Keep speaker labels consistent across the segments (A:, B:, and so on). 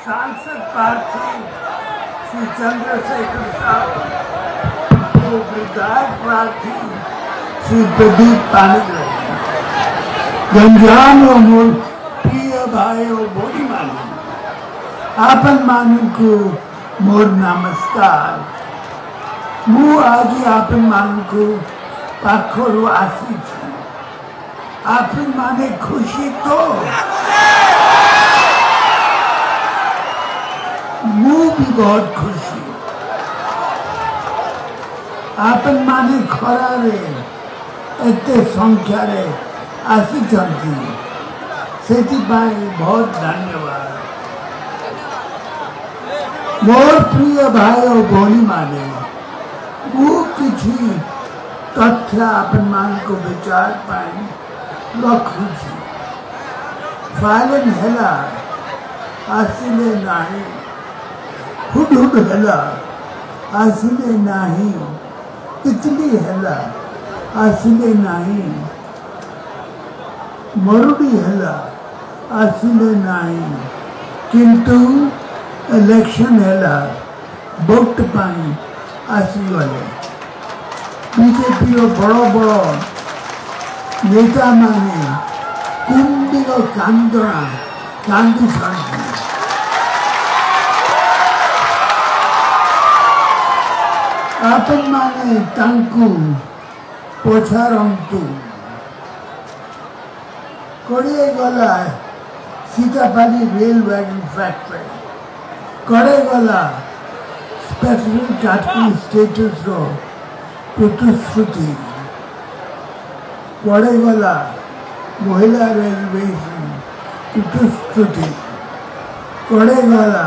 A: सांसद प्रार्थी श्री चंद्रशेखर साहू, वो विधायक प्रार्थी श्री प्रदीप पानीग्राही, गंजाम और मोर प्रिय भाई और बोली मानी आपन मानू को मोर नमस्कार। मु आज आपन मानू को पाखरु आसी छी। आपन माने खुशी तो मु भी बहुत खुशी। आपन माने खरा रे एते संख्या रे आसी चंदी सेति बाई बहुत धन्यवाद। मोर प्रिय भाई और भौणी माने वो किसी तथ्य आपन मान को विचार पाए रखुची। फालन हेला आसिले नाही, हुड हेला आसिले नाही, तितली हेला आसिले नाही, मरुड़ी हेला आसिले नाही, किंतु इलेक्शन हेला वोट पाई आसीगले। बीजेपी बड़ बड़ नेता माने कुंडीर कांदना कांदी छाड़ी आपन माने तांकु पछारंतु कड़े गला सीतापाली रेल वैगन फैक्ट्री कड़े गला स्पेशल कैटेगरी स्टेटस रो प्रतिश्रुति कड़े गला महिला रेलवेशन प्रतिश्रुति कड़े गला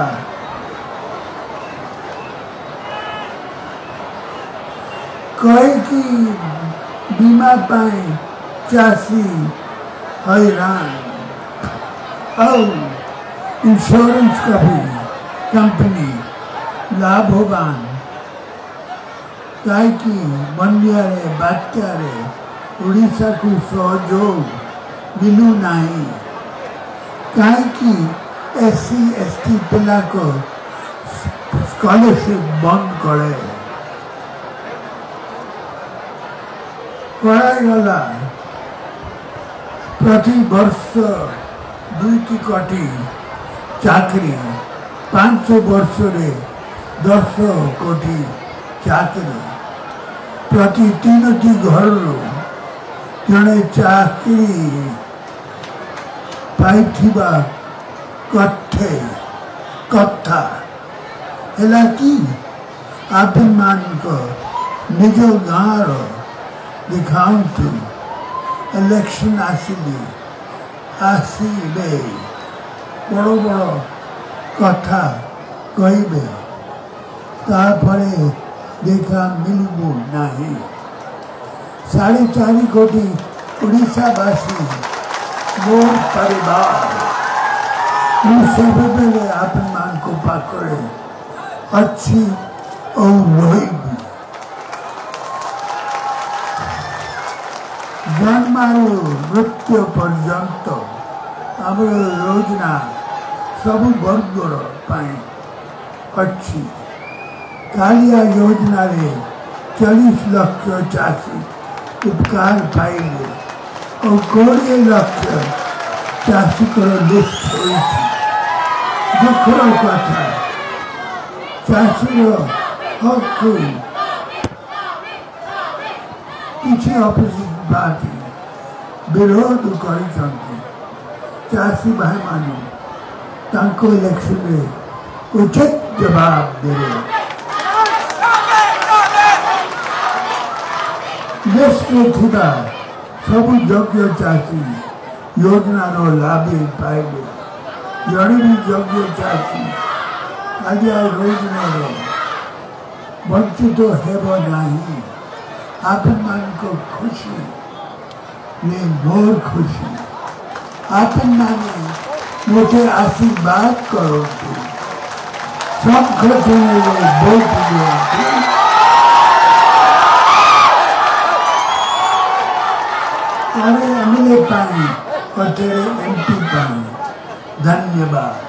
A: कई की बीमा पाए चासी हैरान और इंश्योरेंस का भी कंपनी लाभवान कई की बंदिया रे बात्या रे उड़ीसा को सहयोग मिलू नहीं कई की SC ST पिला को स्कॉलरशिप बंद करे गला प्रति वर्ष 2 कोटी चाकरी 5 वर्ष रे 10 कोटी चाकरी प्रति 3टी घर जड़े चाकरी पाइथिबा कथे कथा हेला कि आपन मान को निज गाँव दिखाऊँ इलेक्शन आसिले बड़ बड़ कथा कहबे तापरे देखा मिलबू नहीं। 4.5 कोटी उड़ीसावासी मोर परिवार सब बेले आपन मान को पाकड़े अच्छी और रही जन्मारू मृत्यु पर्यंत आम योजना सब वर्गर अच्छी कालिया योजना रे 40 लाख चाषी उपकार पाइले और 20 लाख चाषी को लिस्ट दुखर कथा चाषी हक किसी अपोजिशन पार्टी विरोध कर चाषी भाई माने तांको इलेक्शन में उचित जवाब दे लिस्ट में सब योग्य चाषी योजना लाभ पाइबे जड़े भी योग्य चाषी आज योजना वंचित हेब नहीं। आपन मान को खुशी ने मोर खुशी आपन माने मुझे आशीर्वाद करो सब खर्चे बहुत अरे अमिले पानी और तेरे MP पानी धन्यवाद।